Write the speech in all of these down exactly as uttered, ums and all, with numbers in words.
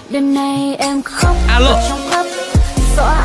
Đêm nay em khóc Alo. trong khóc xóa.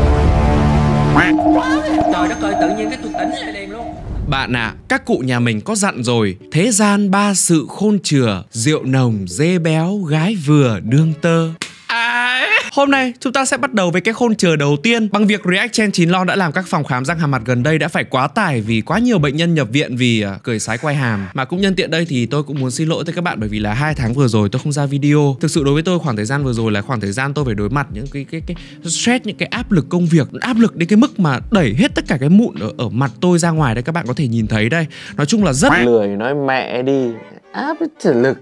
Trời đất ơi, tự nhiên cái tôi tỉnh lại liền luôn. Bạn ạ, à, các cụ nhà mình có dặn rồi: thế gian ba sự khôn chừa, rượu nồng, dê béo, gái vừa, đương tơ. À, hôm nay chúng ta sẽ bắt đầu với cái khôn chừa đầu tiên bằng việc React trên chín lon đã làm các phòng khám răng hàm mặt gần đây đã phải quá tải vì quá nhiều bệnh nhân nhập viện vì uh, cười sái quai hàm. Mà cũng nhân tiện đây thì tôi cũng muốn xin lỗi tới các bạn bởi vì là hai tháng vừa rồi tôi không ra video. Thực sự đối với tôi khoảng thời gian vừa rồi là khoảng thời gian tôi phải đối mặt những cái cái cái stress, những cái áp lực công việc, áp lực đến cái mức mà đẩy hết tất cả cái mụn ở, ở mặt tôi ra ngoài đây, các bạn có thể nhìn thấy đây. Nói chung là rất lười nói mẹ đi, áp lực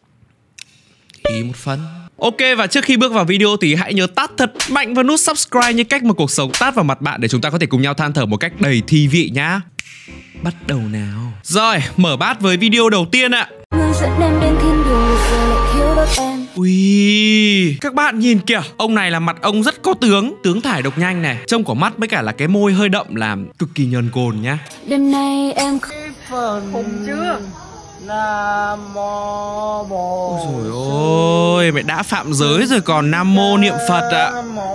ý một phần. Ok, và trước khi bước vào video thì hãy nhớ tát thật mạnh vào nút subscribe như cách mà cuộc sống tát vào mặt bạn để chúng ta có thể cùng nhau than thở một cách đầy thi vị nhá. Bắt đầu nào. Rồi, mở bát với video đầu tiên ạ. Ui, các bạn nhìn kìa, ông này là mặt ông rất có tướng, tướng thải độc nhanh này, trông có mắt với cả là cái môi hơi đậm làm cực kỳ nhờn cồn nhá. Đêm nay em Khùng chưa? Nam mô Bồ. Ôi dồi ôi, mày đã phạm giới rồi còn Nam mô niệm Phật ạ.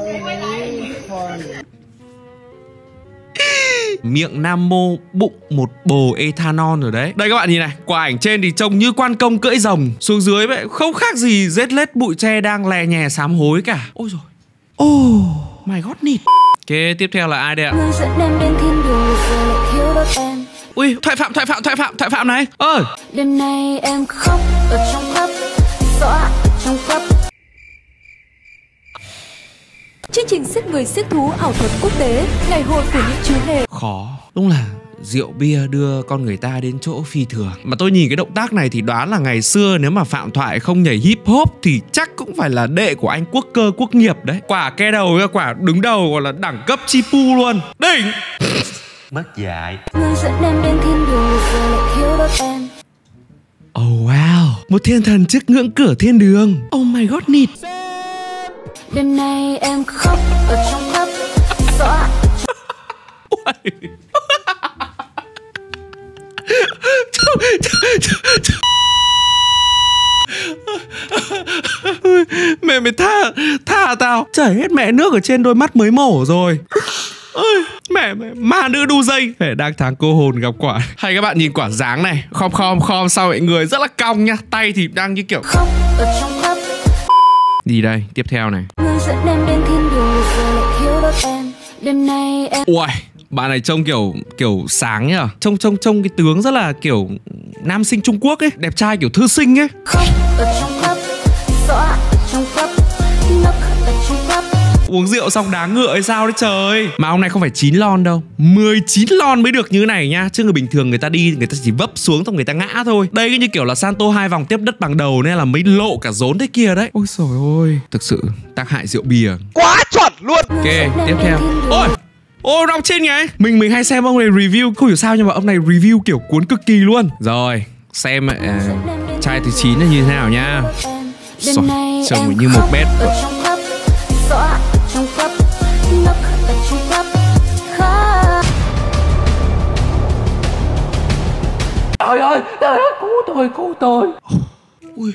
Miệng Nam mô, bụng một bồ ethanol rồi đấy. Đây các bạn nhìn này, quả ảnh trên thì trông như quan công cưỡi rồng, xuống dưới vậy không khác gì rết lết bụi tre đang lè nhè sám hối cả. Ôi rồi. Oh my god nịt. Ok, tiếp theo là ai đây ạ? Ui, thoại phạm, thoại phạm, thoại phạm, thoại phạm này. Ơi. Đêm nay em khóc ở trong khóc xóa trong khóc. Chương trình Siếc Người Siếc Thú ảo thuật quốc tế, ngày hội của những chú hề. Khó, đúng là rượu bia đưa con người ta đến chỗ phi thường. Mà tôi nhìn cái động tác này thì đoán là ngày xưa nếu mà Phạm Thoại không nhảy hip hop thì chắc cũng phải là đệ của anh Quốc Cơ Quốc Nghiệp đấy. Quả ke đầu, quả đứng đầu gọi là đẳng cấp chi pu luôn. Đỉnh. mất dạy. Oh wow, một thiên thần trước ngưỡng cửa thiên đường. Oh my god nịt. Đêm nay em khóc ở trong khóc xóa. Mẹ mày tha tha tao, chảy hết mẹ nước ở trên đôi mắt mới mổ rồi. Ơi, mẹ mẹ ma nữ đu dây. Mẹ đang tháng cô hồn gặp quả. Hay các bạn nhìn quả dáng này, khom khom khom sau vậy người rất là cong nha, tay thì đang như kiểu khóc ở trong khóc. Gì đây, tiếp theo này. Đêm nay em. Ui, bạn này trông kiểu kiểu sáng nhá, trông trông trông cái tướng rất là kiểu nam sinh Trung Quốc ấy, đẹp trai kiểu thư sinh ấy. Khóc ở trong khóc xóa trong khóc nấc ở trong khóc. Uống rượu xong đá ngựa hay sao đấy trời. Mà ông này không phải chín lon đâu, mười chín lon mới được như này nha. Chứ người bình thường người ta đi người ta chỉ vấp xuống xong người ta ngã thôi. Đây cái như kiểu là Santo hai vòng tiếp đất bằng đầu nên là mới lộ cả rốn thế kia đấy. Ôi trời ơi, thực sự tác hại rượu bia Quá chuẩn luôn. Ok, tiếp theo. Ôi, ô đọc trên này. Mình mình hay xem ông này review, không hiểu sao nhưng mà ông này review kiểu cuốn cực kỳ luôn. Rồi, xem à, chai thứ chín là như thế nào nha. Rồi, trông như một bét. Trong khóc nấc ở trong khóc khóc. Trời ơi, trời ơi, cứu tôi, cứu tôi. Ui.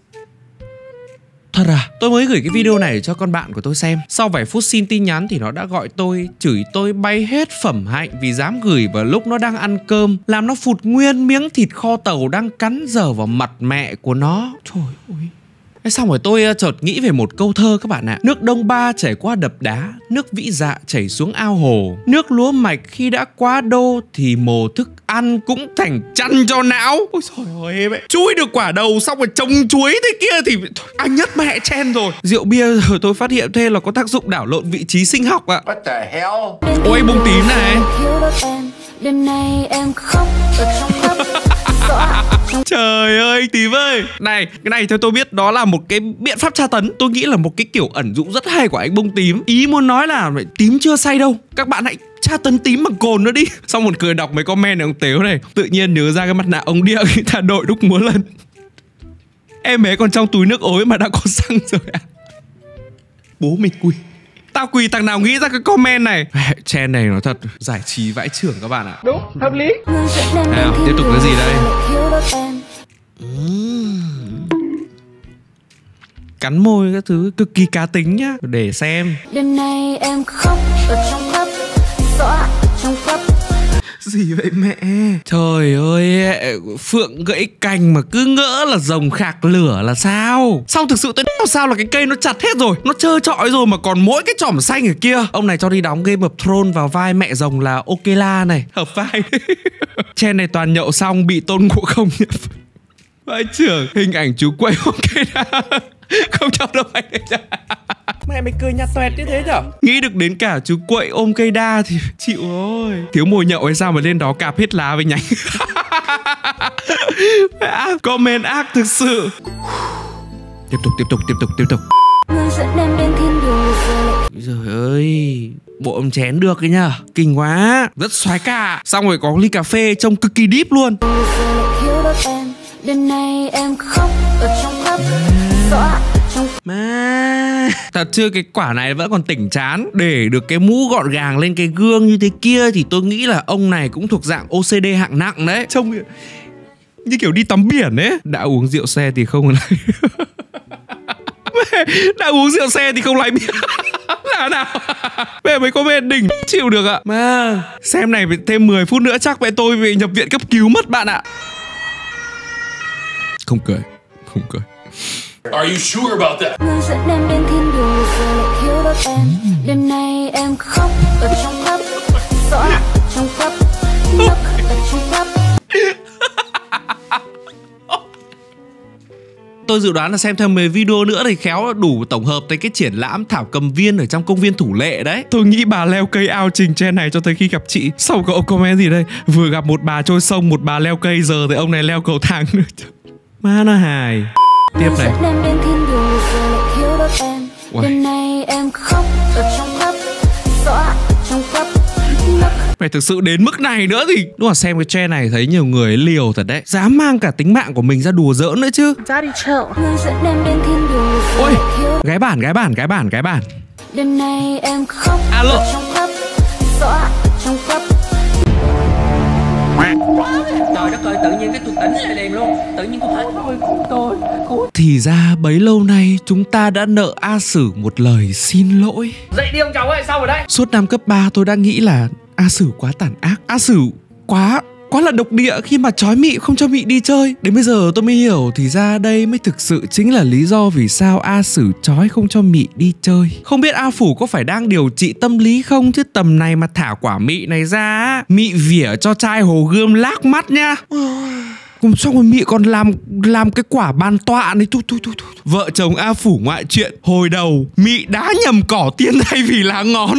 Thật à, tôi mới gửi cái video này cho con bạn của tôi xem. Sau vài phút xin tin nhắn thì nó đã gọi tôi, chửi tôi bay hết phẩm hạnh vì dám gửi vào lúc nó đang ăn cơm, làm nó phụt nguyên miếng thịt kho tàu đang cắn dở vào mặt mẹ của nó. Trời ơi. Xong rồi tôi chợt nghĩ về một câu thơ các bạn ạ. Nước Đông Ba chảy qua đập đá, nước Vĩ Dạ chảy xuống ao hồ. Nước lúa mạch khi đã quá đô thì mồ thức ăn cũng thành chăn cho não. Ôi trời ơi em ấy, chui được quả đầu xong rồi trồng chuối thế kia thì anh nhất mẹ chen rồi. Rượu bia rồi tôi phát hiện thêm là có tác dụng đảo lộn vị trí sinh học ạ. What the hell? Ôi bông tím này. Đêm nay em khóc ở trong khóc. Trời ơi tím ơi. Này, cái này theo tôi biết đó là một cái biện pháp tra tấn. Tôi nghĩ là một cái kiểu ẩn dụ rất hay của anh bông tím. Ý muốn nói là tím chưa say đâu, các bạn hãy tra tấn tím bằng cồn nữa đi. Xong một cười đọc mấy comment này ông Tếu này, tự nhiên nhớ ra cái mặt nạ ông Địa khi ta đội đúc múa lần. Em bé còn trong túi nước ối mà đã có xăng rồi à. Bố mình quỳ. Tao quỳ thằng nào nghĩ ra cái comment này. Chen này nó thật giải trí vãi chưởng các bạn ạ. Đúng, hợp lý. Nào, tiếp tục cái gì đây? cắn môi các thứ cực kỳ cá tính nhá. Để xem. Đêm nay em khóc ở trong góc, xóa trong góc. Gì vậy mẹ? Trời ơi, phượng gãy cành mà cứ ngỡ là rồng khạc lửa là sao? Xong thực sự tôi nói sao là cái cây nó chặt hết rồi, nó trơ trọi rồi mà còn mỗi cái chỏm xanh ở kia. Ông này cho đi đóng Game of Thrones vào vai mẹ rồng là Okela này, hợp vai. Trên này toàn nhậu xong bị Tôn Ngộ Không nhập. Vai trưởng, hình ảnh chú quậy Okela. Không cho đâu anh đấy. Mẹ mày cười nhạt toẹt như thế nhở? Nghĩ được đến cả chú quậy ôm cây đa thì chịu rồi. Thiếu mồi nhậu hay sao mà lên đó cạp hết lá với nhánh. Comment ác thực sự. Tiếp tục, tiếp tục, tiếp tục, tiếp tục. Người dẫn em đến thiên đường rồi. Trời ơi, bộ ấm chén được ấy nhá. Kinh quá, rất xoái cả. Xong rồi có ly cà phê trông cực kỳ deep luôn. Thiếu đất em, đêm nay em khóc ở trong góc, xóa trong. Mà thật chưa, cái quả này vẫn còn tỉnh chán. Để được cái mũ gọn gàng lên cái gương như thế kia thì tôi nghĩ là ông này cũng thuộc dạng ô xê đê hạng nặng đấy. Trông như kiểu đi tắm biển ấy. Đã uống rượu xe thì không lái. Đã uống rượu xe thì không lái biển. Là nào? Mẹ mới có bên đỉnh chịu được ạ. Mà xem này thêm mười phút nữa chắc mẹ tôi bị nhập viện cấp cứu mất bạn ạ. Không cười, không cười. Are you sure about that? Người dẫn em đến thiên đường rồi lại thiếu đất em. Đêm nay em khóc ở trong góc, xóa trong góc, nấc ở trong góc. Tôi dự đoán là xem thêm mấy video nữa thì khéo đủ tổng hợp tới cái triển lãm thảo cầm viên ở trong công viên Thủ Lệ đấy. Tôi nghĩ bà leo cây ao trình trên này cho tới khi gặp chị. Sau có ông comment gì đây? Vừa gặp một bà trôi sông, một bà leo cây, giờ thì ông này leo cầu thang nữa. Má nó hài. Tiếp này. Em đến thiên đường rồi lại thiếu đất em. Đêm nay em khóc ở trong góc, xóa trong góc. Phải thực sự đến mức này nữa thì đúng là xem cái trend này thấy nhiều người liều thật đấy. Dám mang cả tính mạng của mình ra đùa giỡn nữa chứ. Ra đi chợ. Người dẫn em đến thiên đường rồi. Ôi, gái bản, gái bản, gái bản, gái bản. Đêm nay em khóc Alo. ở trong góc, xóa trong góc. Trời đất ơi, tự nhiên cái tôi tỉnh lại liền luôn. Tự nhiên tôi hết rồi, cứu tôi, cứu. Thì ra bấy lâu nay chúng ta đã nợ A Sử một lời xin lỗi. Dậy đi ông cháu ơi, sao rồi đấy? Suốt năm cấp ba tôi đã nghĩ là A Sử quá tàn ác, A Sử quá quá là độc địa khi mà trói Mị không cho Mị đi chơi. Đến bây giờ tôi mới hiểu thì ra đây mới thực sự chính là lý do vì sao A Sử trói không cho Mị đi chơi. Không biết A Phủ có phải đang điều trị tâm lý không, chứ tầm này mà thả quả Mị này ra, Mị vỉa cho trai Hồ Gươm lác mắt nha. Cùng xong rồi Mị còn làm làm cái quả bàn tọa này. Thôi, thôi, thôi, thôi. Vợ chồng A Phủ ngoại chuyện. Hồi đầu Mị đá nhầm cỏ tiên thay vì lá ngón.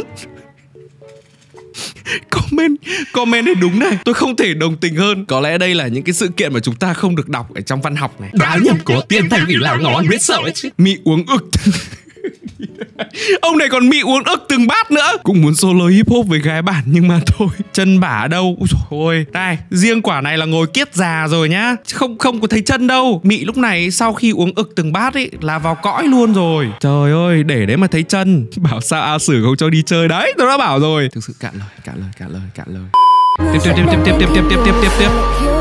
Comment Comment này đúng này. Tôi không thể đồng tình hơn. Có lẽ đây là những cái sự kiện mà chúng ta không được đọc ở trong văn học này. Đá nhầm cỏ tiên thay vì lá ngón, biết sao ấy chứ. Mị uống ực. Ông này còn Mị uống ức từng bát nữa. Cũng muốn solo hip hop với gái bản nhưng mà thôi, chân bả đâu. Ôi trời ơi. Đây, riêng quả này là ngồi kiết già rồi nhá. Không không có thấy chân đâu. Mị lúc này sau khi uống ức từng bát ấy là vào cõi luôn rồi. Trời ơi, để đấy mà thấy chân. Bảo sao A Sử không cho đi chơi đấy. Tôi đã bảo rồi. Thực sự cạn lời, cạn lời, cạn lời, cạn lời. Tiếp tiếp tiếp tiếp tiếp tiếp tiếp tiếp tiếp tiếp.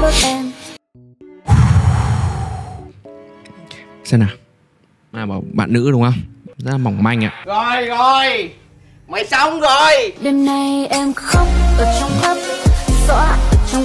Xem nào. À, bảo bạn nữ đúng không? Rất là mỏng manh ạ. Rồi rồi, mày xong rồi. Đêm nay em khóc ở trong góc, xóa trong.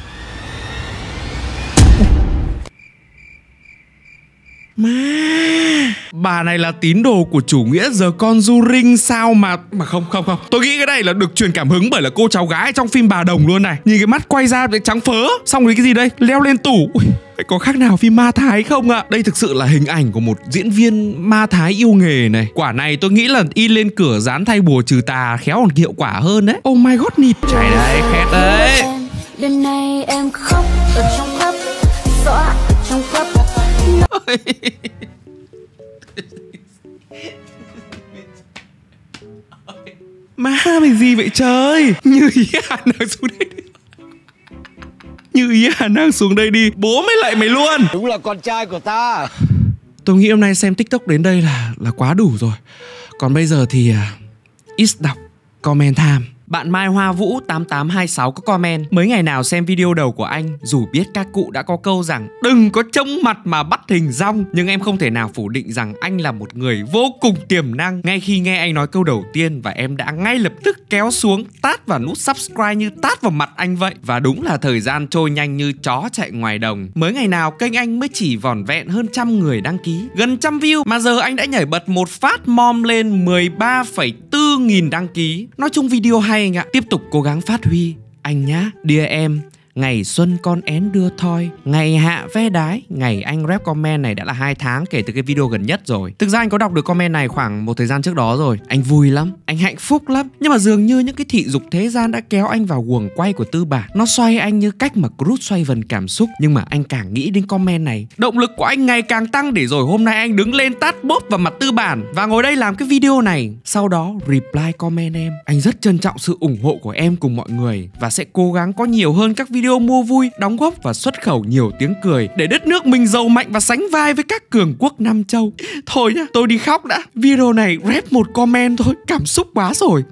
Má, bà này là tín đồ của chủ nghĩa The Conjuring sao mà mà không không không. Tôi nghĩ cái này là được truyền cảm hứng bởi là cô cháu gái trong phim Bà Đồng luôn này. Nhìn cái mắt quay ra trắng phớ. Xong rồi cái gì đây? Leo lên tủ. Ui, có khác nào phim Ma Thái không ạ? Đây thực sự là hình ảnh của một diễn viên ma thái yêu nghề này. Quả này tôi nghĩ là in lên cửa dán thay bùa trừ tà khéo còn hiệu quả hơn đấy. Oh my god, nịt. Chạy đấy, khét đấy. Đêm nay em khóc ở trong góc, xóa trong góc. Má mày gì vậy trời? Như ý Hà nàng xuống đây đi. Như ý Hà nàng xuống đây đi. Bố mày lại mày luôn. Đúng là con trai của ta. Tôi nghĩ hôm nay xem TikTok đến đây là là quá đủ rồi. Còn bây giờ thì uh, ít đọc comment time. Bạn Mai Hoa Vũ tám tám hai sáu có comment: mấy ngày nào xem video đầu của anh, dù biết các cụ đã có câu rằng đừng có trông mặt mà bắt hình dong, nhưng em không thể nào phủ định rằng anh là một người vô cùng tiềm năng. Ngay khi nghe anh nói câu đầu tiên và em đã ngay lập tức kéo xuống tát vào nút subscribe như tát vào mặt anh vậy. Và đúng là thời gian trôi nhanh như chó chạy ngoài đồng. Mới ngày nào kênh anh mới chỉ vỏn vẹn hơn trăm người đăng ký, gần trăm view, mà giờ anh đã nhảy bật một phát mom lên mười ba phẩy bốn nghìn đăng ký. Nói chung video hay anh ạ, tiếp tục cố gắng phát huy anh nhá. Dear em, ngày xuân con én đưa thoi, ngày hạ ve đái. Ngày anh rep comment này đã là hai tháng kể từ cái video gần nhất rồi. Thực ra anh có đọc được comment này khoảng một thời gian trước đó rồi. Anh vui lắm, anh hạnh phúc lắm. Nhưng mà dường như những cái thị dục thế gian đã kéo anh vào guồng quay của tư bản. Nó xoay anh như cách mà Cruise xoay vần cảm xúc. Nhưng mà anh càng nghĩ đến comment này, động lực của anh ngày càng tăng, để rồi hôm nay anh đứng lên tát bốp vào mặt tư bản và ngồi đây làm cái video này. Sau đó reply comment em. Anh rất trân trọng sự ủng hộ của em cùng mọi người và sẽ cố gắng có nhiều hơn các video mua vui, đóng góp và xuất khẩu nhiều tiếng cười để đất nước mình giàu mạnh và sánh vai với các cường quốc Nam Châu. Thôi nhá, tôi đi khóc đã. Video này rep một comment thôi, cảm xúc quá rồi.